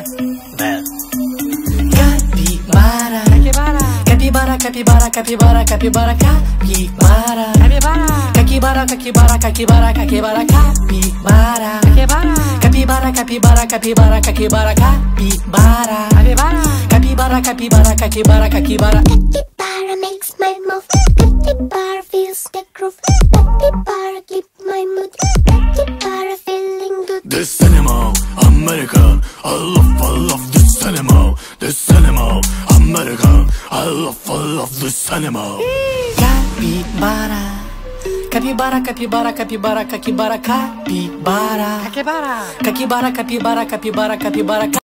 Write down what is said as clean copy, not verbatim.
Bell. Capybara, capybara, capybara, capybara, capybara, capybara, capybara, capybara, capybara, capybara, capybara, capybara, capybara, capybara, capybara, capybara, capybara, capybara, capybara, capybara. Capybara makes my mouth. Capybara feels the groove. Capybara keep my mood. Capybara feeling good. This animal, American. I love this animal. This animal, American. I love this animal. Capybara, capybara, capybara, capybara, capybara, capybara, capybara, capybara, capybara, capybara.